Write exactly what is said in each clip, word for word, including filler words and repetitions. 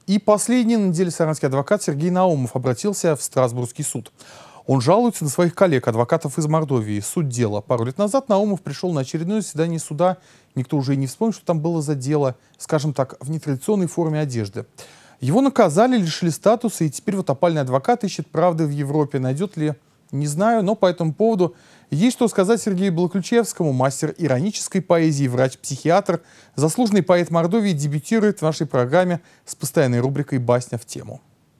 И последний на неделе саранский адвокат Сергей Наумов обратился в Страсбургский суд. Он жалуется на своих коллег, адвокатов из Мордовии. Суть дела. Пару лет назад Наумов пришел на очередное заседание суда. Никто уже и не вспомнит, что там было за дело, скажем так, в нетрадиционной форме одежды. Его наказали, лишили статуса, и теперь вот опальный адвокат ищет правды в Европе. Найдет ли, не знаю, но по этому поводу есть что сказать Сергею Балаключевскому, мастер иронической поэзии, врач-психиатр, заслуженный поэт Мордовии, дебютирует в нашей программе с постоянной рубрикой «Басня в тему».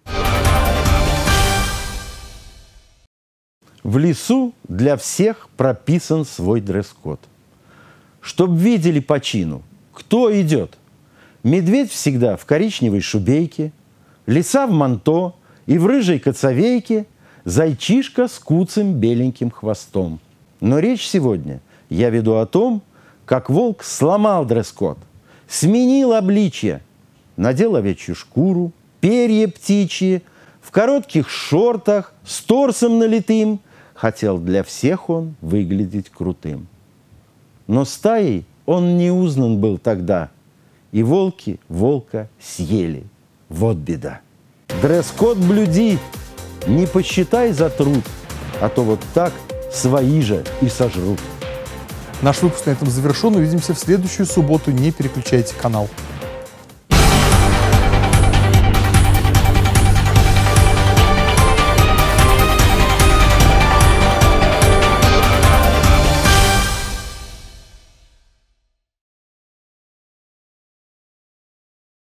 В лесу для всех прописан свой дресс-код. Чтоб видели по чину, кто идет. Медведь всегда в коричневой шубейке, лиса в манто и в рыжей коцовейке, зайчишка с куцым беленьким хвостом. Но речь сегодня я веду о том, как волк сломал дресс-код, сменил обличье, надел овечью шкуру, перья птичьи, в коротких шортах, с торсом налитым, хотел для всех он выглядеть крутым. Но стаей он не узнан был тогда, и волки волка съели. Вот беда. Дресс-код блюди, не посчитай за труд, а то вот так свои же и сожрут. Наш выпуск на этом завершен. Увидимся в следующую субботу. Не переключайте канал.